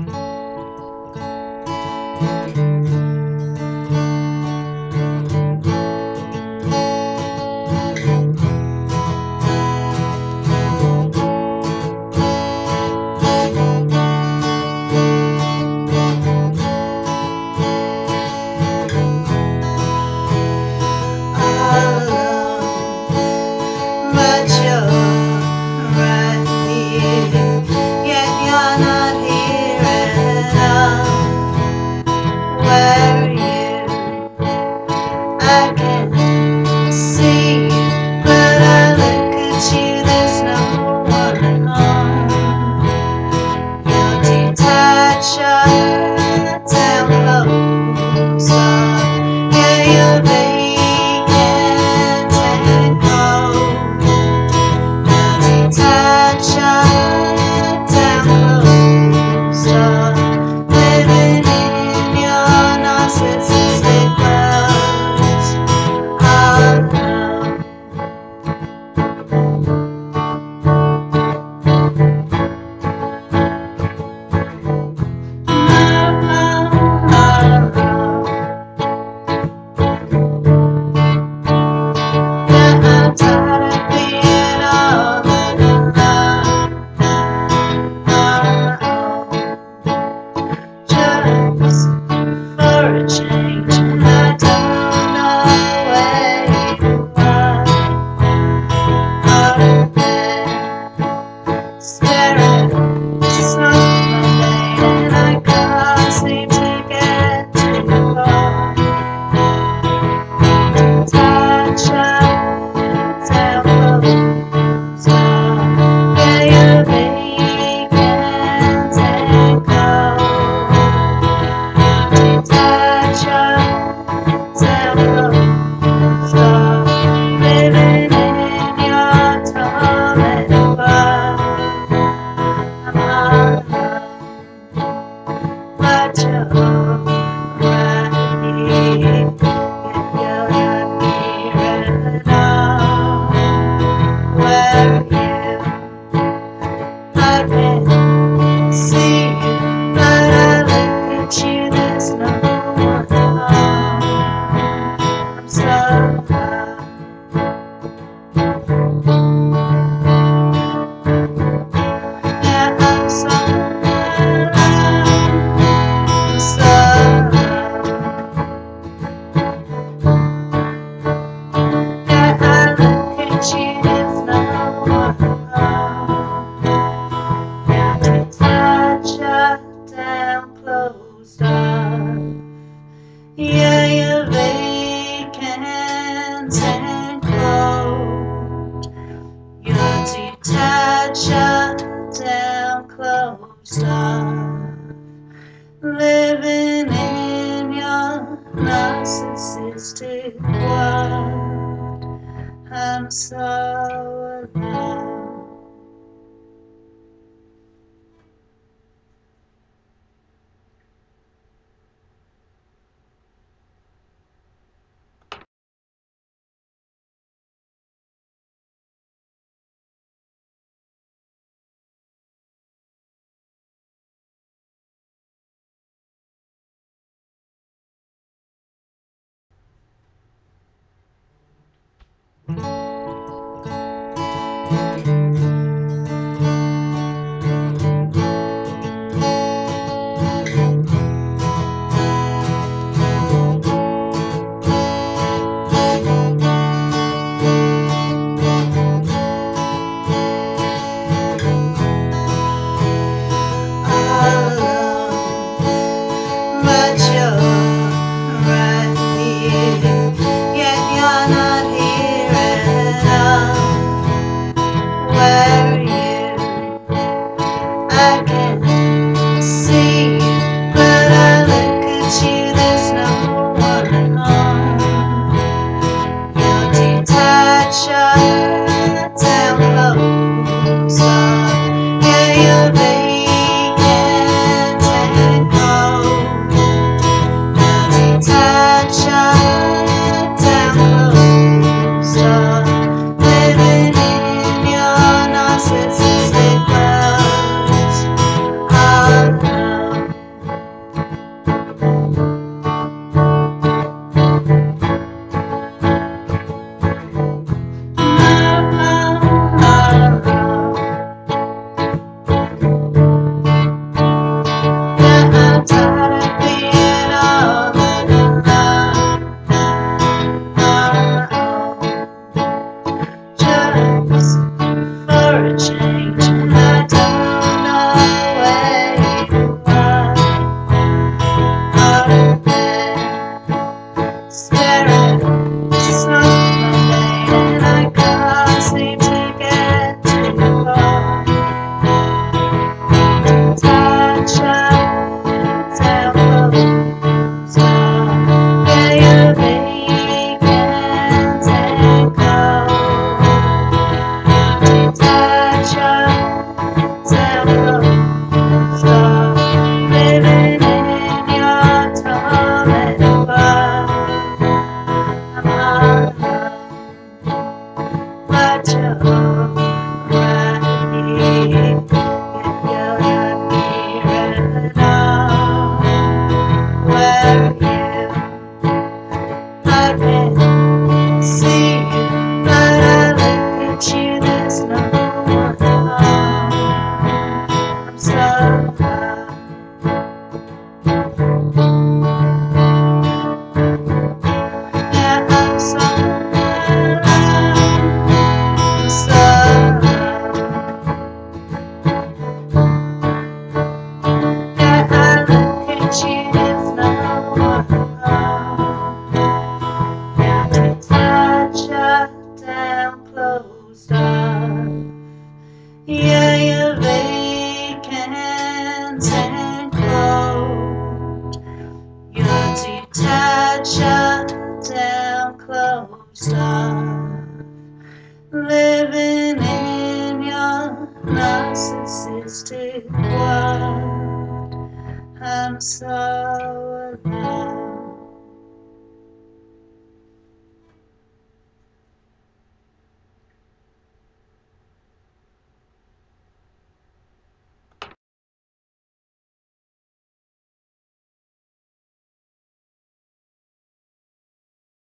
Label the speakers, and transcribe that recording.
Speaker 1: But you're right here, yet you're not here at all. Where are you? I can see you, but I look at you, there's no one home. You're detached, down close up. Yeah, you're vacant and cold. Touch down close up, living in your narcissistic world. I'm tired of being all alone. Just for a change, and I don't know where you are. Out there, staring at something mundane, and I can't seem to get too far. Touch up, down close up. Yeah, you're vacant and cold. Touch up, down close up. Living in your tormented world. But you're right here, yet you're not here at all. Where are you? I can see you, but I look at you, there's no one home. I'm so high. Yeah, I'm so high. I'm so high. Yeah, I look at you, there's no one home. Yeah, touch up, down, closed up. Yeah, you're vacant and cold. You're detached, shut down, closed off. Living in your narcissistic world. I'm so alone. where it's not Monday and I can't seem to get to your heart. Touch up, tell close up, yeah, you're vacant and cold. Touch up, tell close up, living in your torment world. But you're right here, you're not here at all. Where are you? I can't see you, but I look at you, there's no one home. I'm so high. Yeah, I'm so high. I'm so yeah, I look at you, there's no one home. Yeah, to touch up, down, closed off. Yeah, you're vacant and cold. You're too tired, shut down, closed off. Living in your narcissistic world. I'm so alive.